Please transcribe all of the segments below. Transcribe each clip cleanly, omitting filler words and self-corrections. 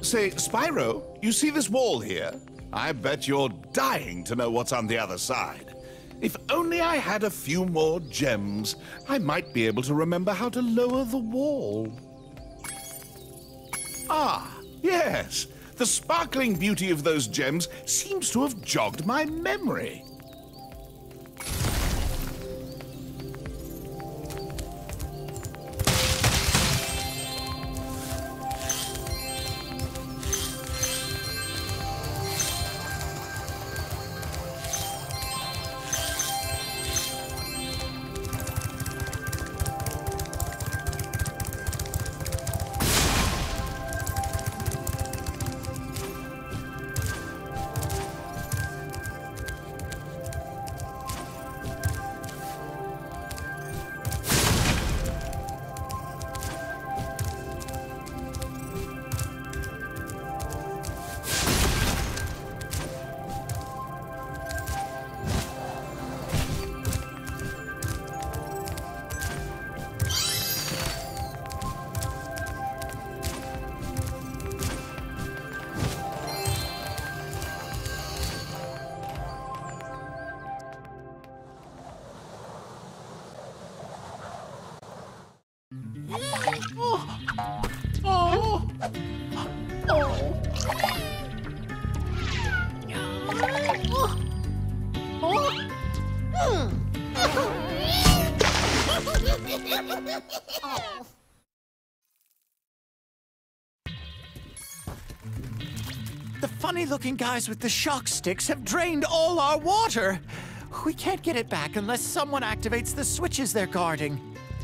Say, Spyro, you see this wall here? I bet you're dying to know what's on the other side. If only I had a few more gems, I might be able to remember how to lower the wall. Ah, yes. The sparkling beauty of those gems seems to have jogged my memory. The funny-looking guys with the shock sticks have drained all our water. We can't get it back unless someone activates the switches they're guarding.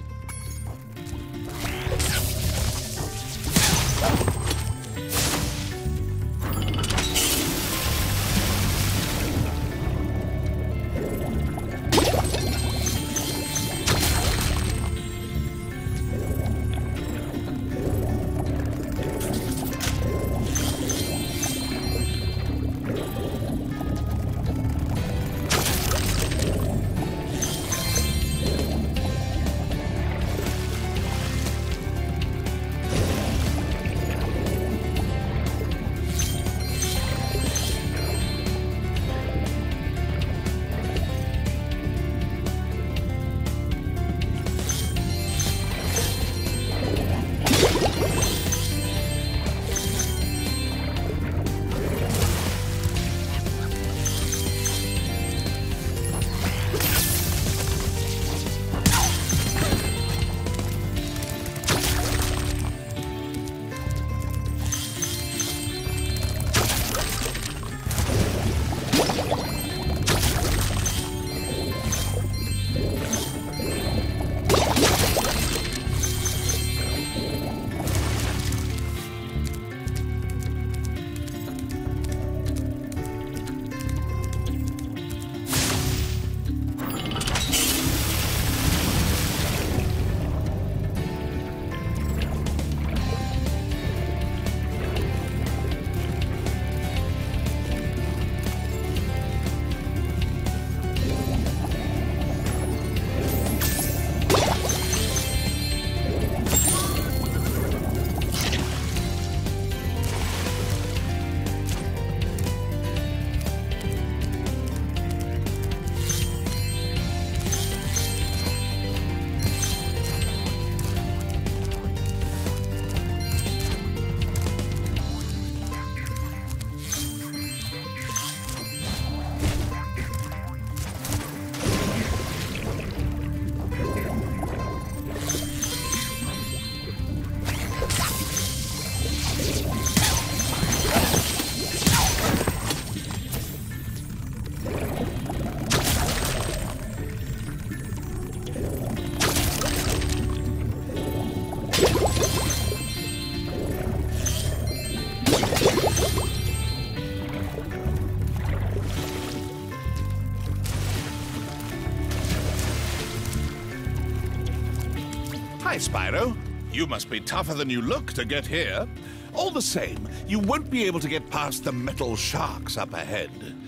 Hi, Spyro. You must be tougher than you look to get here. All the same, you won't be able to get past the metal sharks up ahead.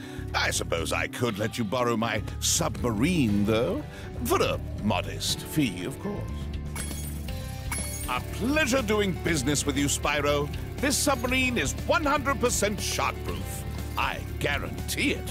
I suppose I could let you borrow my submarine, though, for a modest fee, of course. A pleasure doing business with you, Spyro. This submarine is 100% shark-proof. I guarantee it.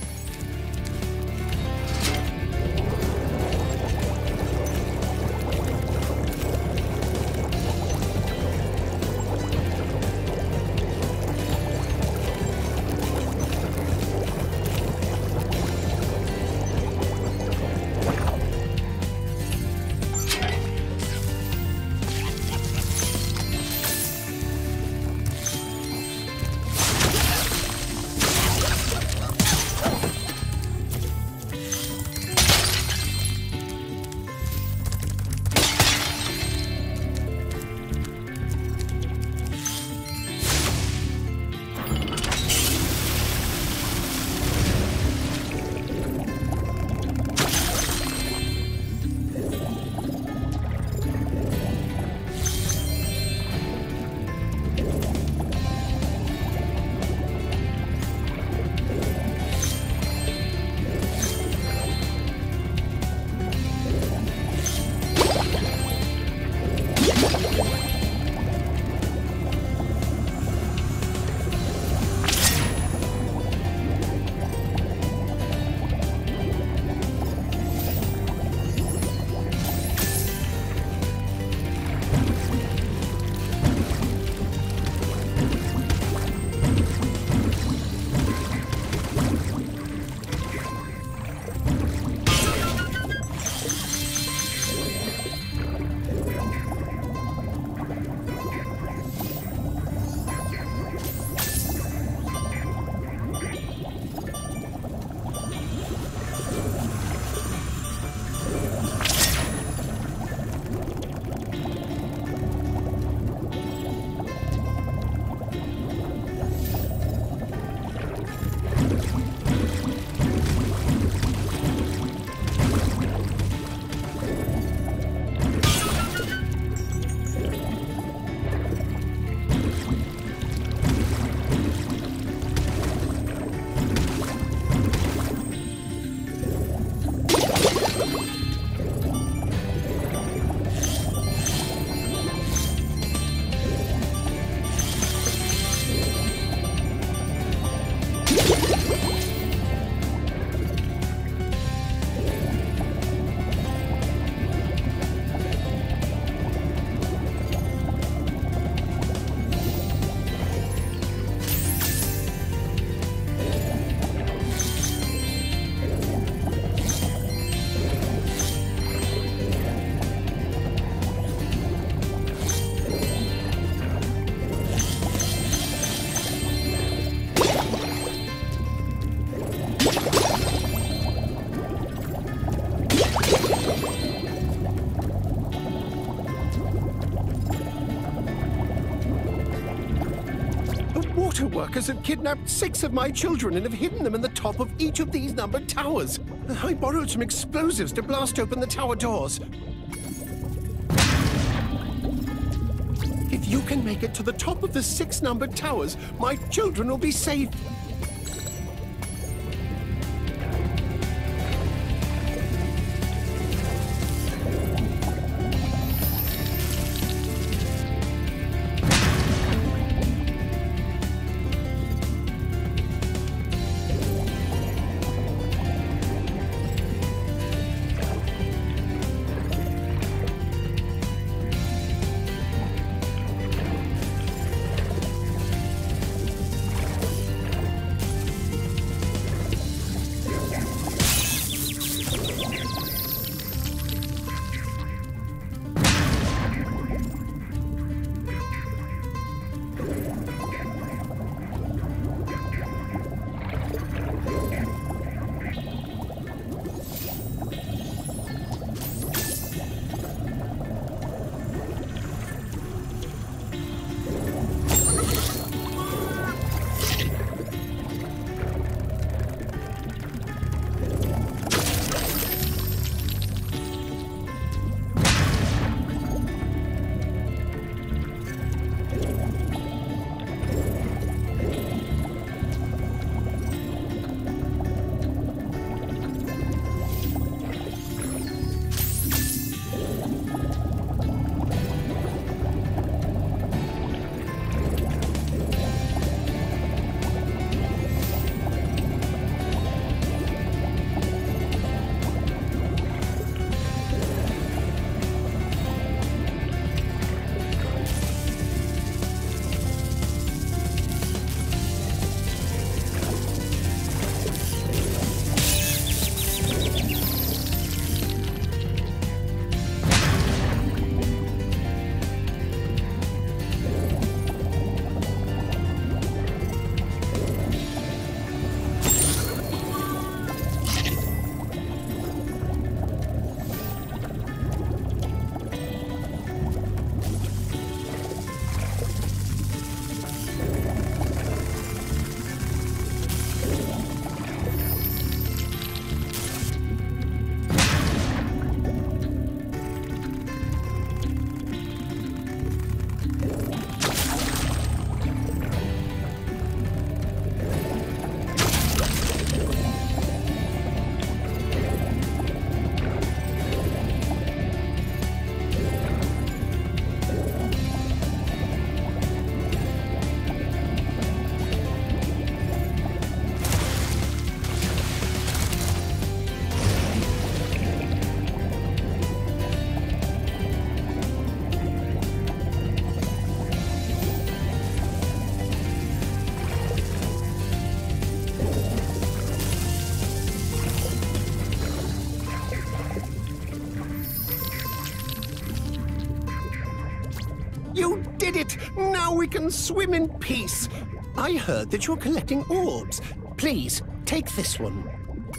Workers have kidnapped 6 of my children and have hidden them in the top of each of these numbered towers. I borrowed some explosives to blast open the tower doors. If you can make it to the top of the 6 numbered towers, my children will be safe. did it! Now we can swim in peace. I heard that you're collecting orbs. Please, take this one.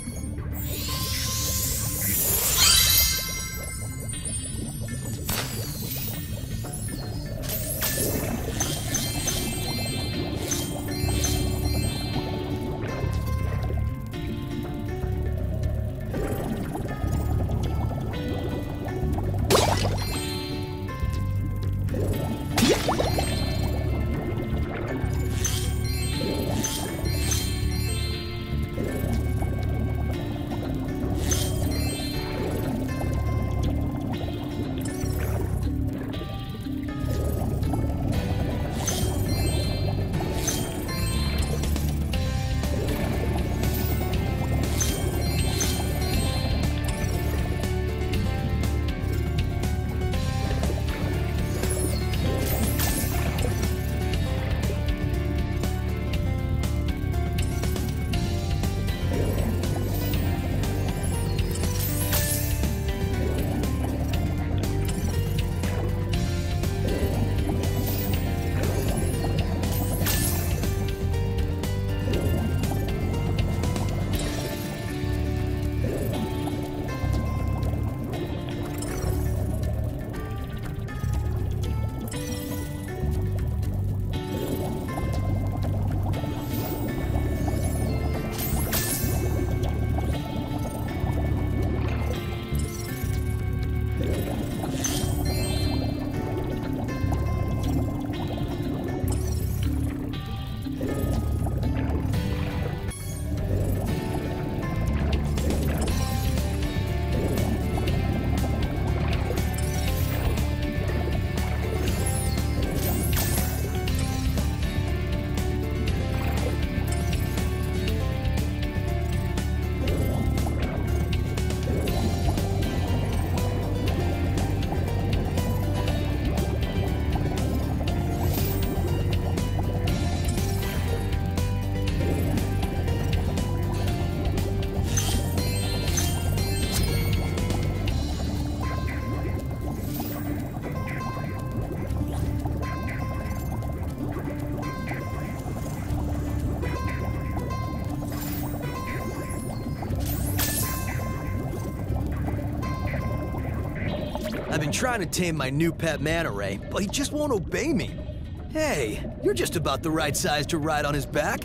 I've been trying to tame my new pet manta ray, but he just won't obey me. Hey, you're just about the right size to ride on his back.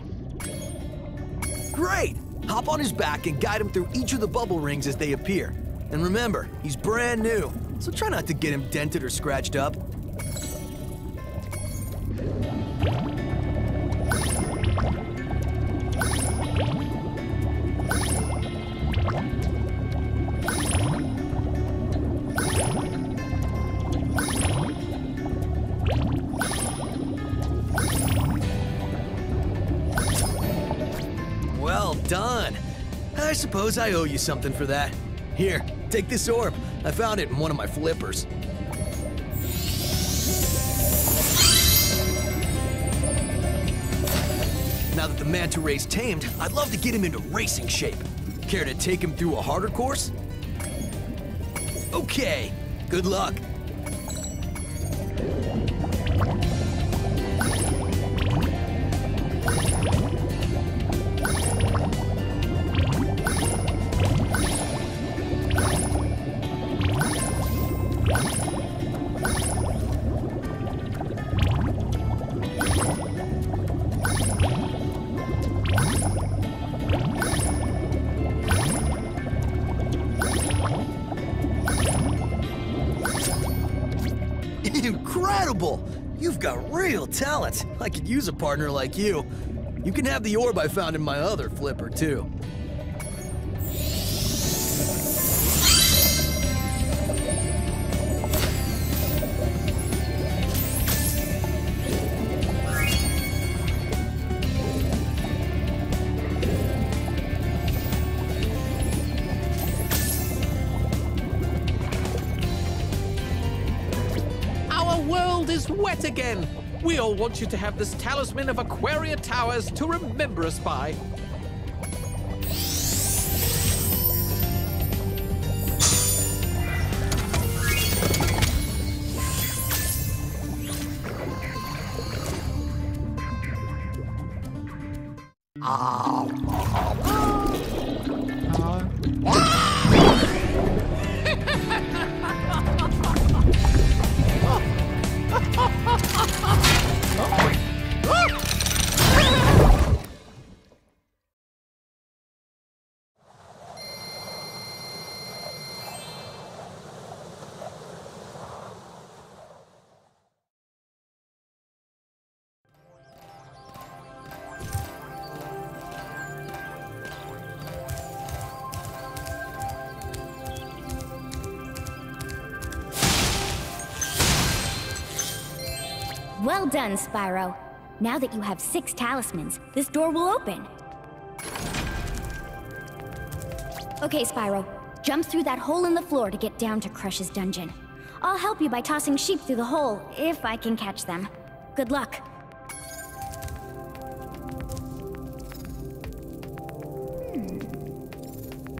Great! Hop on his back and guide him through each of the bubble rings as they appear. And remember, he's brand new, so try not to get him dented or scratched up. Well done. I suppose I owe you something for that. Here, take this orb. I found it in one of my flippers. Now that the manta ray's tamed, I'd love to get him into racing shape. Care to take him through a harder course? Okay, good luck. Incredible! You've got real talent. I could use a partner like you. You can have the orb I found in my other flipper, too. Is wet again. We all want you to have this talisman of Aquaria Towers to remember us by. Well done, Spyro. Now that you have 6 talismans, this door will open. Okay, Spyro. Jump through that hole in the floor to get down to Crush's dungeon. I'll help you by tossing sheep through the hole, if I can catch them. Good luck.